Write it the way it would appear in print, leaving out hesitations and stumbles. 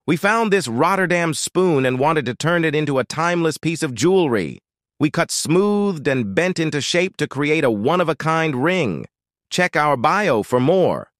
We found this Rotterdam spoon and wanted to turn it into a timeless piece of jewelry. We cut smoothed and bent into shape to create a one-of-a-kind ring. Check our bio for more.